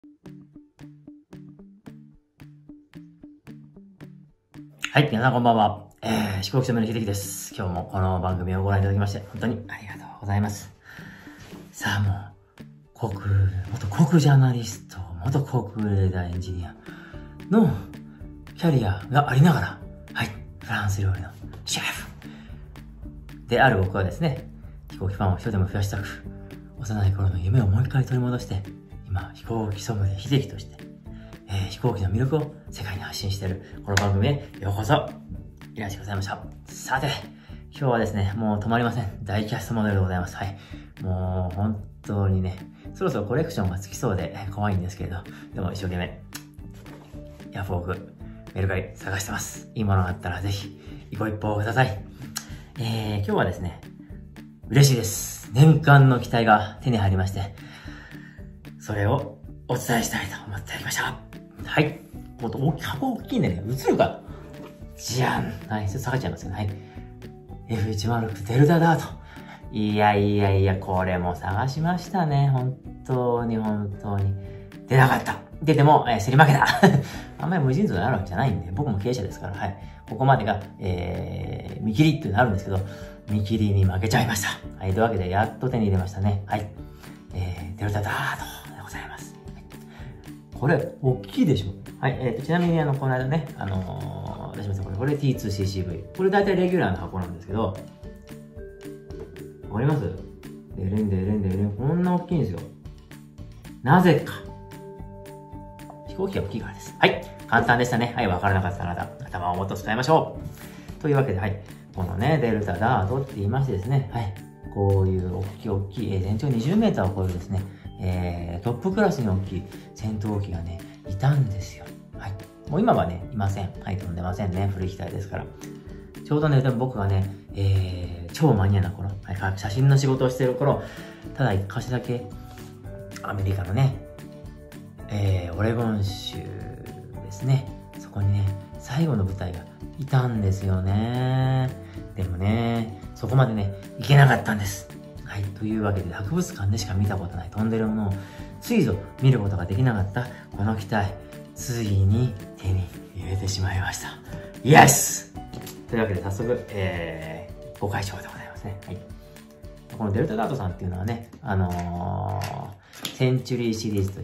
はい、皆さんこんばんは。飛行機の秀樹です。今日もこの番組をご覧いただきまして、本当にありがとうございます。さあもう、元航空ジャーナリスト、元航空レーダーエンジニアのキャリアがありながら、はい、フランス料理のシェフである僕はですね、飛行機ファンを一人でも増やしたく、幼い頃の夢をもう一回取り戻して、今、飛行機ソムリエ秀樹として、飛行機の魅力を世界に発信しているこの番組へようこそいらっしゃいございました。さて、今日はですね、もう止まりません。大キャストモデルでございます。はい。もう本当にね、そろそろコレクションがつきそうで怖いんですけれど、でも一生懸命、ヤフオク、メルカリ探してます。いいものがあったらぜひ、ご一報ください。今日はですね、嬉しいです。年間の期待が手に入りまして、それをお伝えしたいと思っておりました。はい。箱大きいんでね、映るか。じゃん。はい。ちょっと下がっちゃいますけど、はい。F106 デルタダート。いや、これも探しましたね。本当に。出なかった。出ても、競り負けた。あんまり無尽蔵になるわけじゃないんで、僕も経営者ですから、はい。ここまでが、見切りっていうのあるんですけど、見切りに負けちゃいました。はい。というわけで、やっと手に入れましたね。はい。デルタダートでございます。これ、大きいでしょ。はい。ちなみに、この間ね、出しました。これ T2CCV。これ大体レギュラーの箱なんですけど、わかります？でれん。こんな大きいんですよ。なぜか。飛行機が大きいからです。はい。簡単でしたね。はい。わからなかったあなた、頭をもっと使いましょう。というわけで、はい。このね、デルタダートって言いましてですね、はい。こういう大きい、全長20メーターを超えるですね、トップクラスに大きい戦闘機がね、いたんですよ。はい。もう今はね、いません。はい、飛んでませんね。古い機体ですから。ちょうどね、僕がね、超マニアな頃、はい、写真の仕事をしている頃、ただ一箇所だけ、アメリカのね、オレゴン州ですね。そこにね、最後の部隊がいたんですよね。でもね、そこまでね、行けなかったんです。はい。というわけで、博物館でしか見たことない飛んでるものを、ついぞ見ることができなかったこの機体、ついに手に入れてしまいました。イエスというわけで早速、ご開帳でございますね。はい。このデルタダートさんっていうのはね、センチュリーシリーズと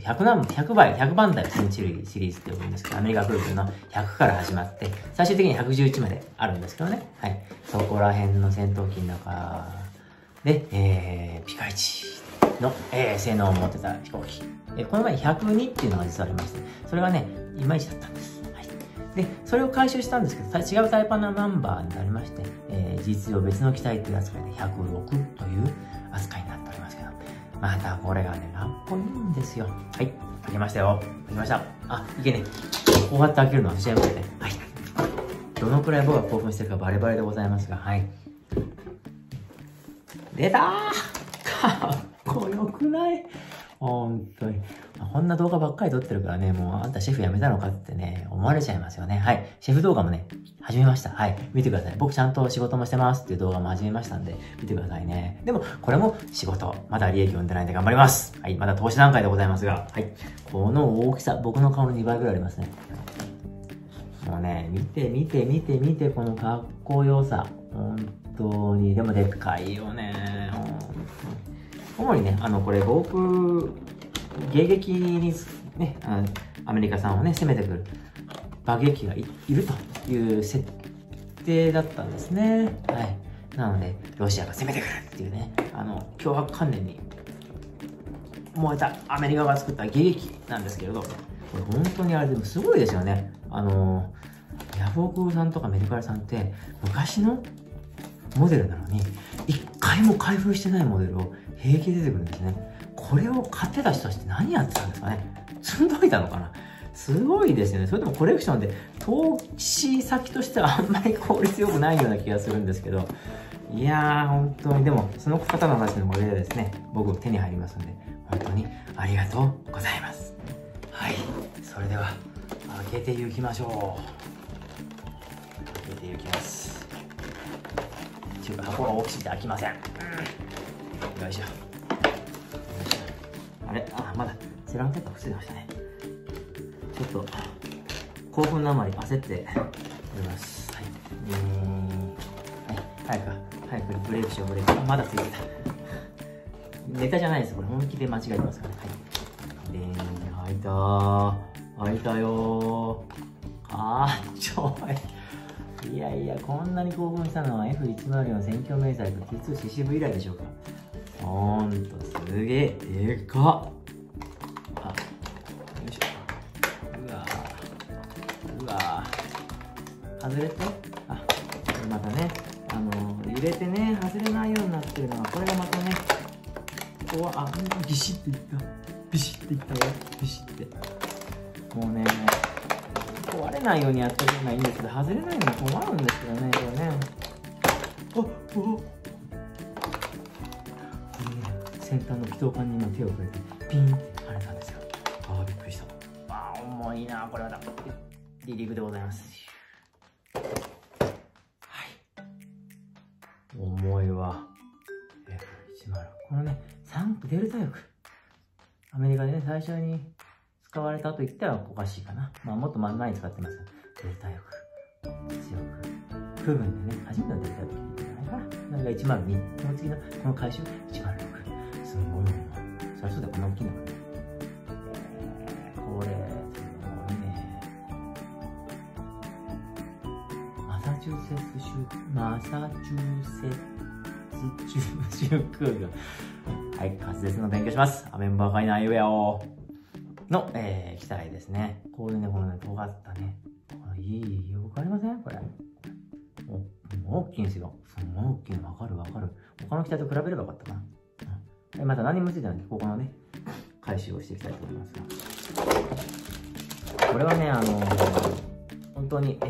100番台センチュリーシリーズって呼ぶんですけど、アメリカ空軍の100から始まって、最終的に111まであるんですけどね。はい。そこら辺の戦闘機の中で、ピカイチの、性能を持ってた飛行機。この前102っていうのが実はありまして、それがね、いまいちだったんです。はい。で、それを回収したんですけど、違うタイプのナンバーになりまして、実用別の機体という扱いで106という扱いになっておりますけど、またこれがね、かっこいいんですよ。はい。開けましたよ。開けました。あ、いけね。こうやって開けるの忘れちゃいましたね。はい。どのくらい僕が興奮してるかバレバレでございますが、はい。出たーかっこよくない本当に。こんな動画ばっかり撮ってるからね、もうあんたシェフ辞めたのかってね、思われちゃいますよね。はい。シェフ動画もね、始めました。はい。見てください。僕ちゃんと仕事もしてますっていう動画も始めましたんで、見てくださいね。でも、これも仕事。まだ利益を生んでないんで頑張ります。はい。まだ投資段階でございますが、はい。この大きさ、僕の顔の2倍ぐらいありますね。もうね、見て、このかっこよさ。本当に、でもでっかいよね。主にね、これ、防空、迎撃にね、アメリカさんをね、攻めてくる爆撃機がいるという設定だったんですね。はい。なので、ロシアが攻めてくるっていうね、脅迫観念に燃えたアメリカが作った迎撃機なんですけれど、これ本当にあれでもすごいですよね。ヤフオクさんとかメルカリさんって、昔のモデルなのに、一回も開封してないモデルを平気で出てくるんですね。これを買ってた人たちって何やってたんですかね。積んどいたのかな。すごいですよね。それともコレクションで投資先としてはあんまり効率よくないような気がするんですけど、いやー本当に、でもその方の話のおかげでですね、僕手に入りますので、本当にありがとうございます。はい。それでは、開けていきましょう。開けていきます。箱が大きすぎて開きません。よいしょ。あれ、まだセランテップ防いでましたね。ちょっと興奮のあまり焦っております。はい、早くブレーキしよう。ブレーキまだついてた。ネタじゃないです、これ本気で間違えてますからね。はい、開いたよー。いや、こんなに興奮したのは F104 選挙明細と T2 シシブ以来でしょうか。ほんとすげえ、でかっ。よいしょ。うわー。外れて、またね、揺れてね、外れないようになってるのは、これがまたね、ここは、ビシッていった。ビシッていったよ。ビシッて。もうね、壊れないようにやってるのがいいんですけど、外れないのも困るんですけどね、これね。先端の気筒管に今手を触れて、ピンって跳ねたんですよ。びっくりした。重いな、これはだ。離陸でございます。はい。重いわ。F106。このね、デルタ翼。アメリカでね、最初に使われたと言ったらおかしいかな。もっと前に使ってますけど、デルタ翼。強く。空軍でね、初めてのデルタ翼じゃないかな。なんか102。その次の、この回収、106。すごいもんな。そりゃそうだよ、こんな大きいのがね。これ、すごいね。マサチューセッツ州空軍。はい、滑舌の勉強します。アメンバーカイナーイウェアをの、機体ですね。こういうね、このね、尖ったね。わかりませんこれ。大きいんですよ。すごい大きいの。わかる。他の機体と比べればよかったかな。また何もついてないんで、ここのね、回収をしていきたいと思いますが。これはね、本当に、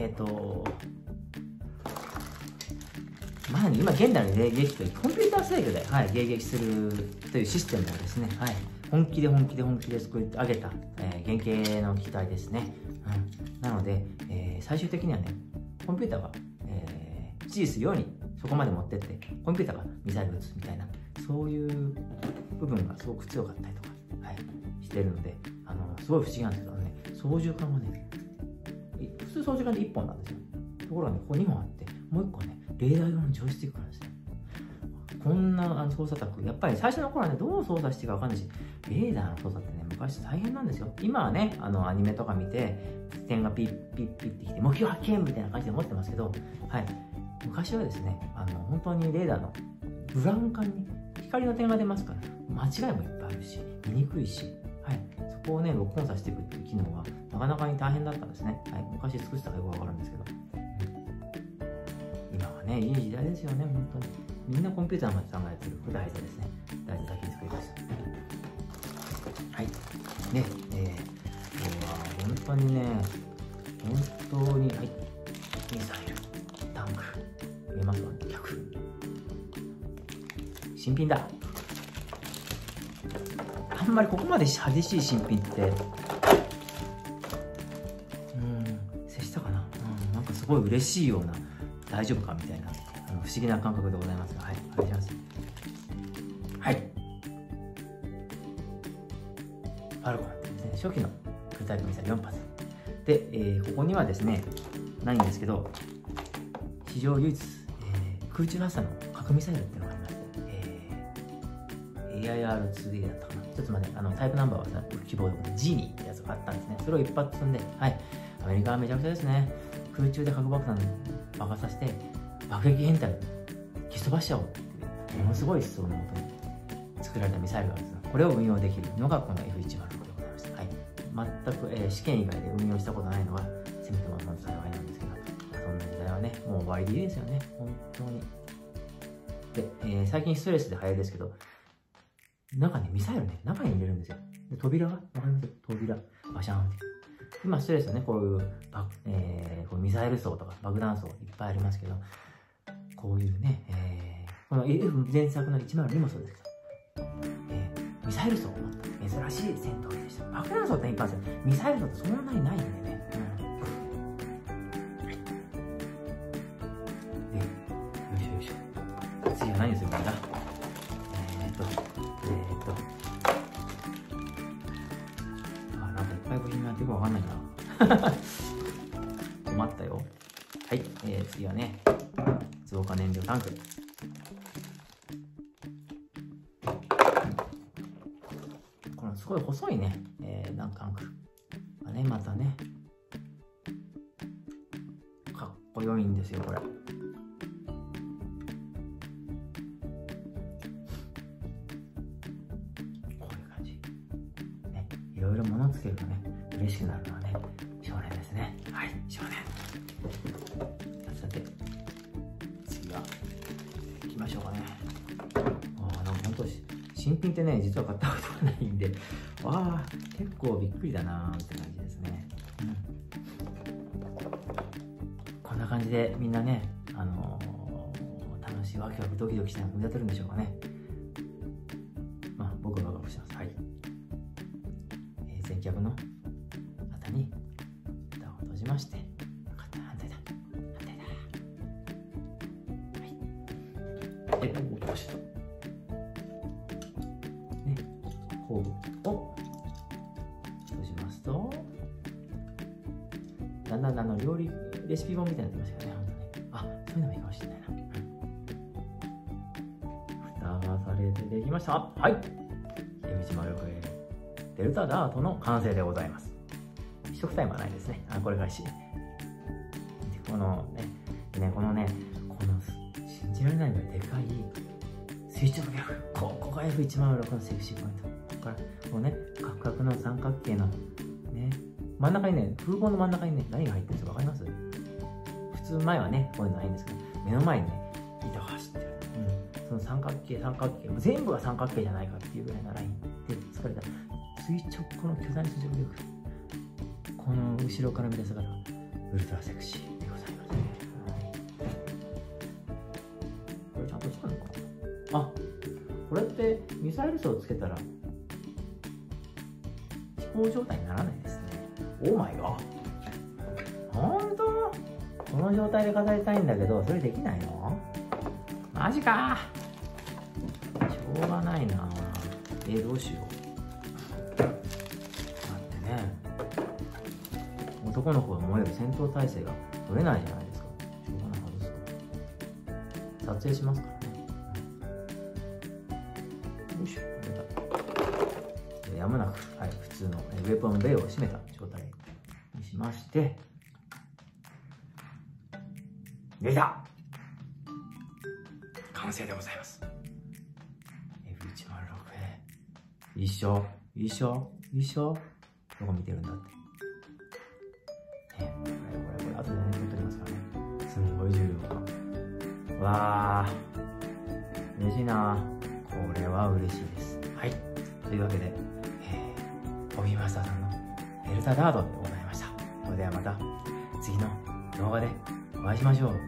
今現代の迎撃というコンピューター制御で、迎撃するというシステムをですね、本気で作り上げた、原型の機体ですね。なので、最終的にはね、コンピューターが、指示するようにそこまで持ってって、コンピューターがミサイル撃つみたいな、そういう部分がすごく強かったりとか、してるので、すごい不思議なんですけどね、操縦桿はね、普通操縦桿で1本なんですよ。ところがね、ここ2本あって、もう1個はね、レーダー用のジョイスティックなんですね。こんな操作卓、やっぱり最初の頃はね、どう操作していいか分かんないし、レーダーの操作ってね、昔大変なんですよ。今はね、アニメとか見て、点がピッピッピッってきて、目標発見みたいな感じで持ってますけど、昔はですね、本当にレーダーのブラウン管に光の点が出ますから、間違いもいっぱいあるし、見にくいし、そこをね、録音させていくっていう機能がなかなかに大変だったんですね。昔作ってたかよくわかるんですけど。今はね、いい時代ですよね、本当に。みんなコンピューターまで考えてる。これ大事ですね。大事先に作ります。今日は本当にね、本当に、ミサイル、タンク、見えますか？逆。新品だ。あんまりここまで激しい新品って、接したかな。なんかすごい嬉しいような、大丈夫かみたいな、不思議な感覚でございますが、お願いします。ファルコンですね、初期のクルタイプミサイル4発。で、ここにはですね、ないんですけど、史上唯一、空中発射の核ミサイルっていうのがありまして、AIR-2A だったかな。一つまで、タイプナンバーは希望でジーニーってやつがあったんですね。それを一発積んで、アメリカはめちゃくちゃですね。空中で核爆弾爆発させて、爆撃編隊を消し飛ばしちゃおうっていう、ものすごい思想のもとに作られたミサイルがあるんですが、これを運用できるのがこの F106 でございました。全く、試験以外で運用したことないのは、せめてもの幸いなんですけど、そんな時代はね、もう終わりでいいですよね、本当に。で、最近ストレスで流行りですけど、中にミサイルね、中に入れるんですよ。で、扉が、わかります？扉、バシャーンって。今、ストレスね、こういう、こうミサイル層とか爆弾層いっぱいありますけど、こういうね、この F 前作の102もそうですけど、ミサイル層を持った珍しい戦闘機でした。爆弾層って一般ですよ。ミサイル層ってそんなにないんでね。で、よいしょ。次は何するかな。 い部品がやってるかわかんないな。困ったよ。はい、次はね、増加燃料タンク。このすごい細いね、タンクがね、またね、かっこよいんですよ、これ。いろいろ物つけるとね、嬉しくなるのはね、少年ですね。はい、少年。さて、次は、行きましょうかね。なんか本当、新品ってね、実は買ったことがないんで、結構びっくりだなーって感じですね。こんな感じでみんなね、楽しいワクワクドキドキしながら組み立てるんでしょうかね。僕はワクワクしてます。はい。前脚の肩に蓋を閉じまして、反対だ、はい。どうしよう。ね、後部を閉じますと、だんだん料理レシピ本みたいになってましたよね、本当に。そういうのもいいかもしれないな。蓋がされてできました。はい。F106Aデルタダートの完成でございます。一口タイムはないですね。これがし。この信じられないぐらいでかい垂直逆。ここが F106 のセクシーポイント。ここから、こうね、カクカクの三角形の、ね、真ん中にね、風防の真ん中にね、何が入ってるんですかわかります？普通前はね、こういうのないんですけど、目の前にね、糸が走ってる。その三角形、全部が三角形じゃないかっていうぐらいのラインで作られた。垂直、この巨大な垂直力、この後ろから見た姿がウルトラセクシーでございますね。これちゃんと使うのかな。これってミサイル層をつけたら飛行状態にならないですね。オーマイガー。ほんと？この状態で飾りたいんだけど、それできないの？マジか。しょうがないな。どうしよう。男の子が思える戦闘態勢が取れないじゃないですか。しょうがない外すと。撮影しますからね。よいしょ。やむなく、普通のウェポンベイを閉めた状態にしまして、できた！完成でございます。F106A。一緒。どこ見てるんだって。これ後でね、撮りますからね。すんごい重量感。わー、嬉しいな。これは嬉しいです。はい。というわけで、ホビーマスターさんのデルタダートでございました。それではまた次の動画でお会いしましょう。はい。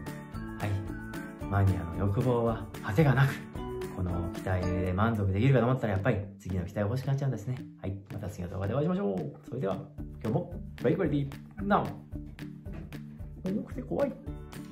マニアの欲望は果てがなく、この期待で満足できるかと思ったらやっぱり次の期待が欲しくなっちゃうんですね。はい。また次の動画でお会いしましょう。それでは今日もバイクレディーナウ。重くて怖い。